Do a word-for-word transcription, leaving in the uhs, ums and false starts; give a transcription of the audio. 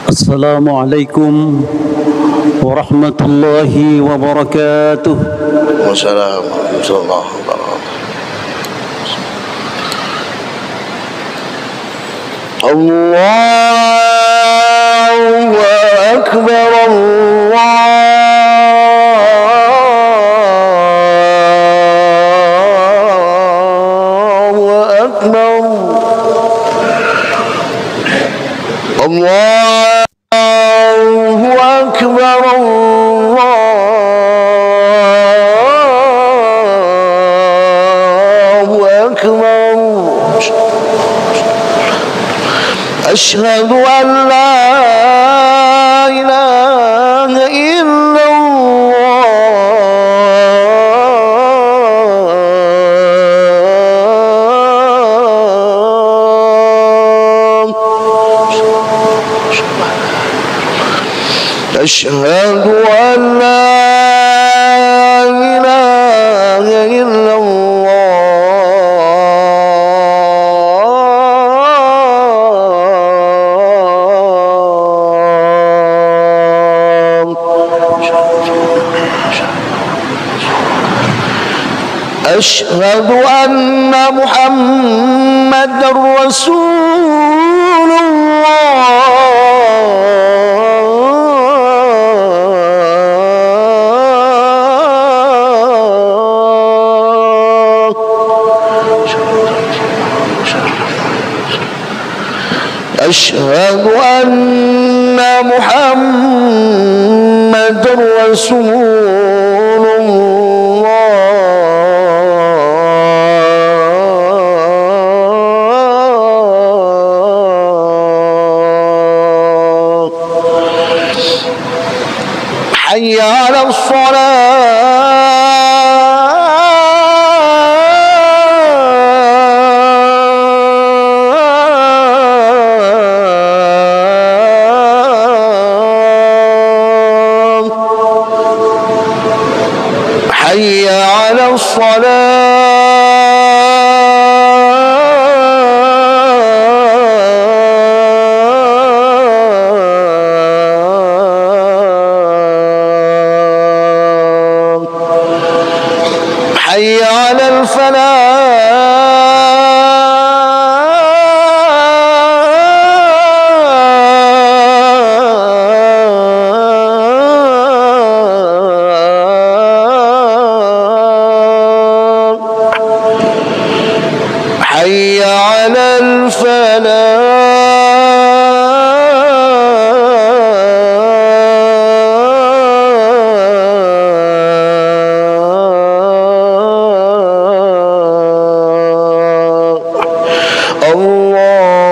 السلام عليكم ورحمة الله وبركاته. والسلام ورحمة الله وبركاته. الله أكبر الله أكبر الله أكبر الله أكبر. أشهد أن لا إله إلا الله. أشهد أن لا إله إلا الله. أشهد أن محمدًا رسول الله. أشهد أن محمدًا رسول الله. حي على الصلاة. حي على الصلاة. حي على الفلاح. حي على الفلاح. الله